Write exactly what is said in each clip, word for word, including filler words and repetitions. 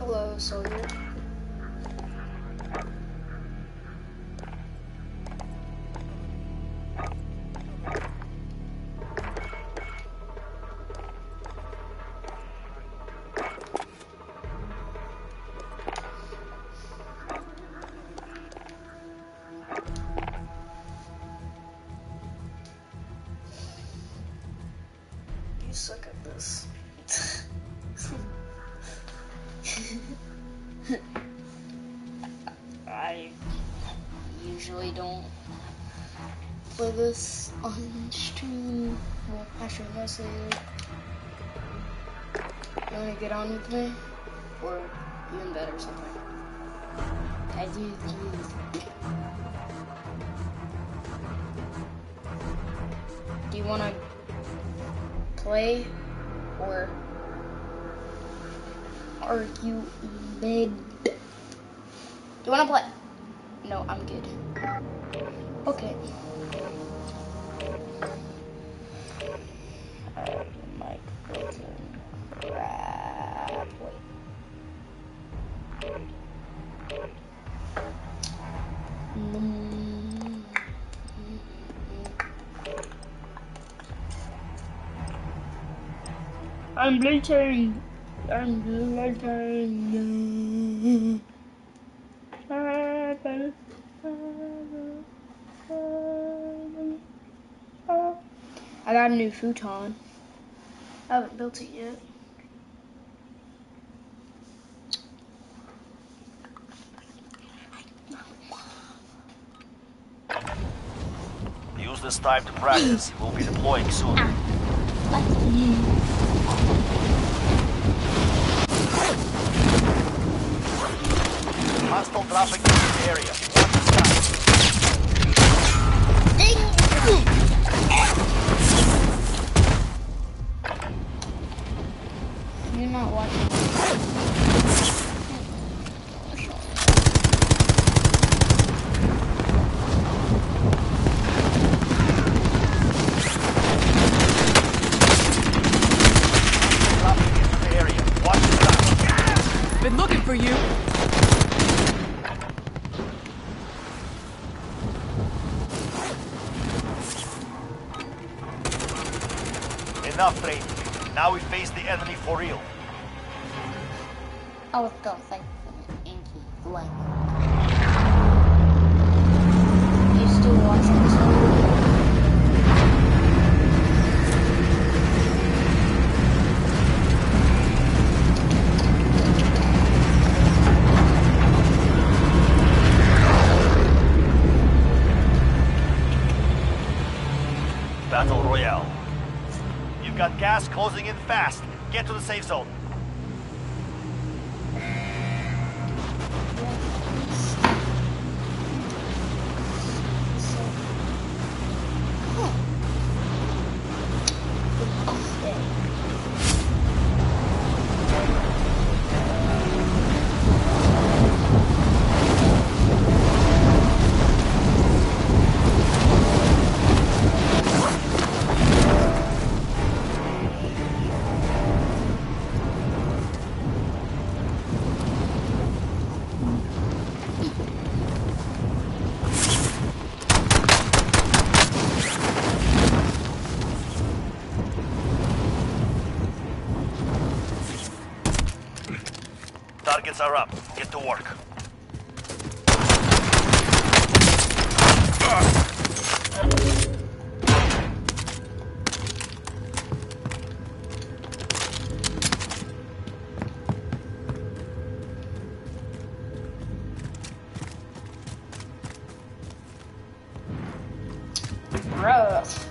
Hello, soldier. You suck at this. I usually don't play this on stream. Well, actually, mostly you want to get on with me, or you in bed or something. I do. Do, do you want to play, or are you in bed? Do you want to play? No, I'm good. Okay. Alright, mic button. Crap. Wait. Mm. I'm bleaching. I'm bleaching. I got a new futon. I haven't built it yet. Use this time to practice. We'll be deploying soon. Hostile dropping into the area. Watch the sky. You're not watching. Been looking for you. Enough training. Now we face the enemy for real. Oh, don't thank Inky. Like, you still watching this one? Battle Royale. You've got gas closing in fast. Get to the safe zone. Targets are up. Get to work. Gross.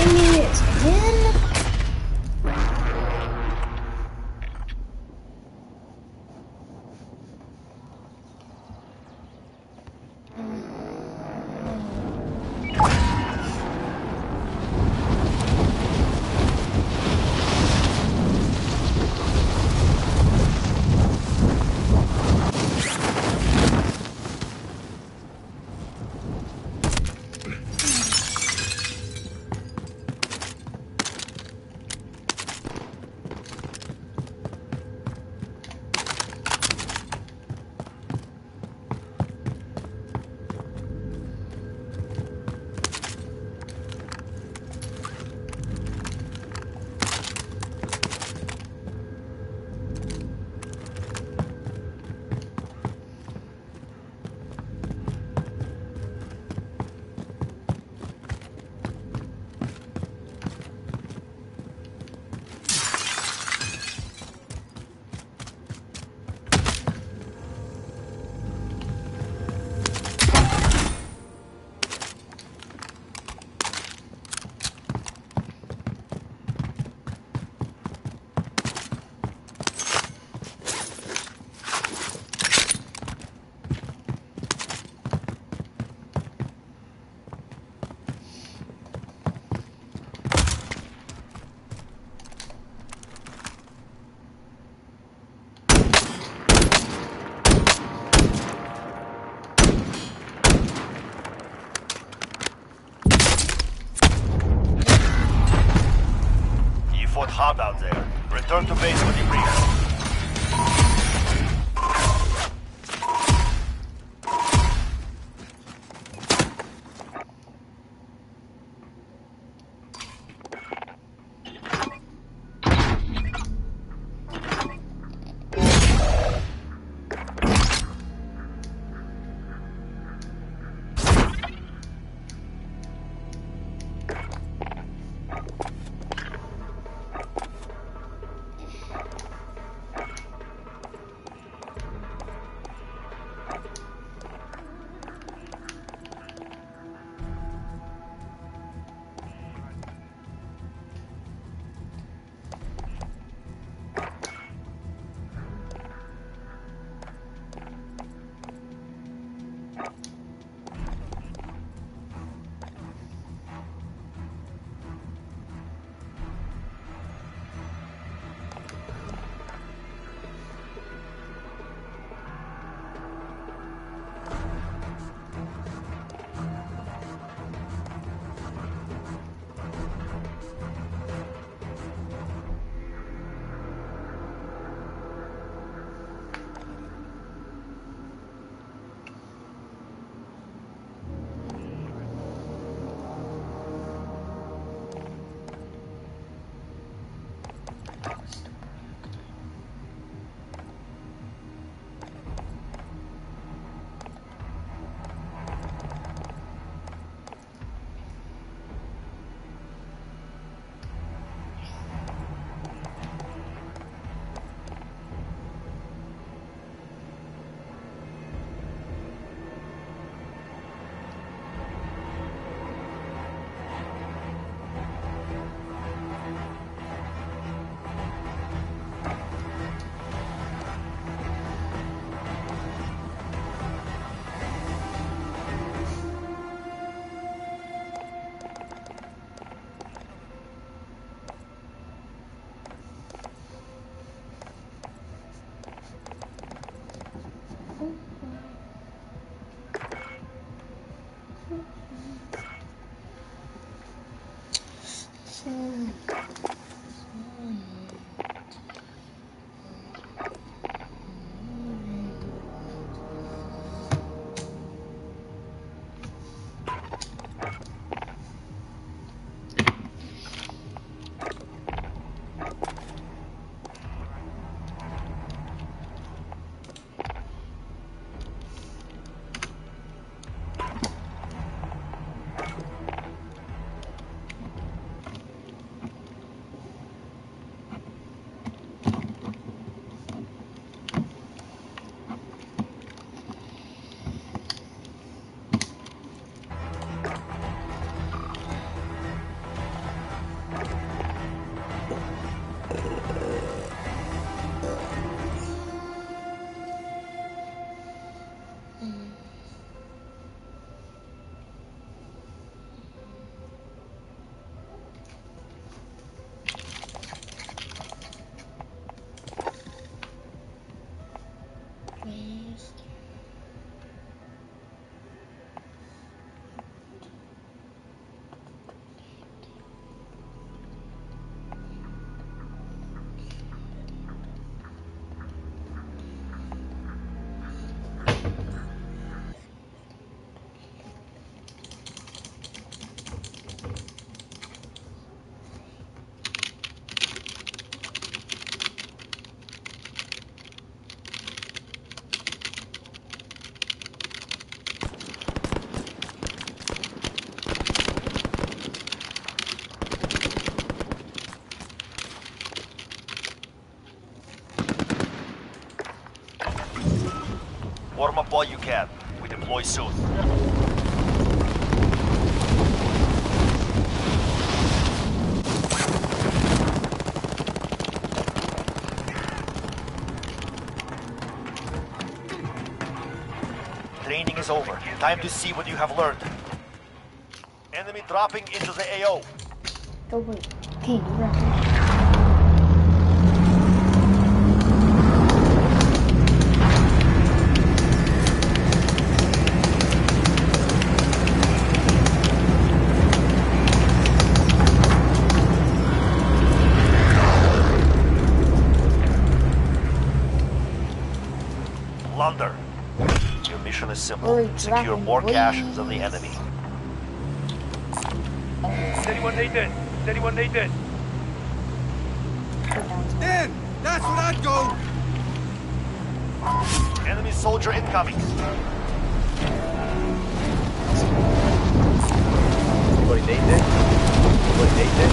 enemies again. Hard out there. Return to base for debrief. while you can. We deploy soon. Training is over. Time to see what you have learned. Enemy dropping into the A O. Go wait. Hey, you ready? Plunder. Your mission is simple. Hurry, Secure drop more him, cash please. than the enemy. Does anyone need this? Does anyone need this? In! That's what I'd go! Enemy soldier incoming. Anybody need this? Anybody need this?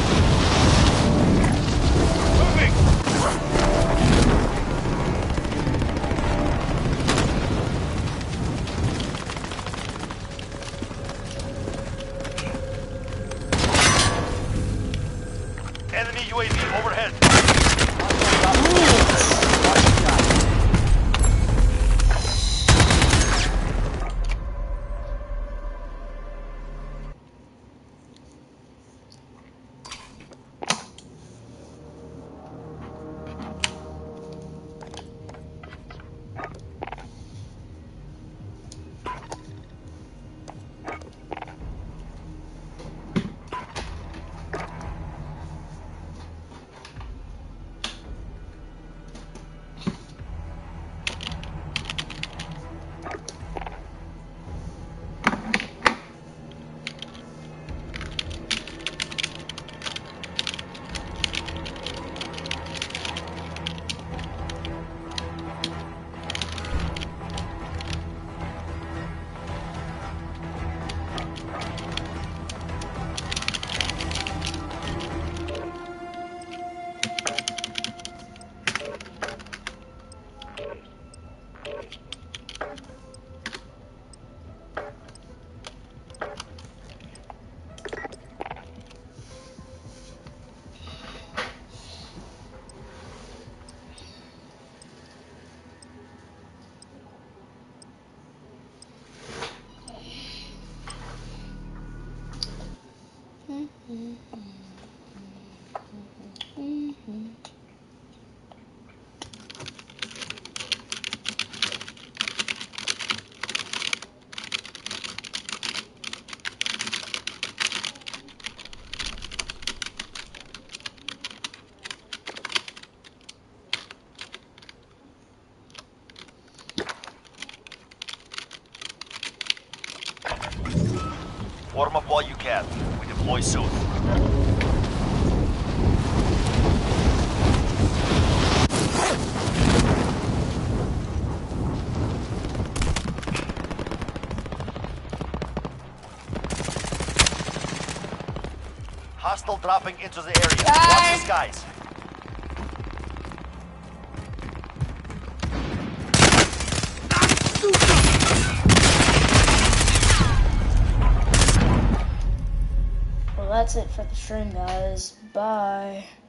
Moving! Enemy U A V overhead. Warm up while you can. We deploy soon. Hostile dropping into the area. Watch the skies. Well, that's it for the stream, guys. Bye.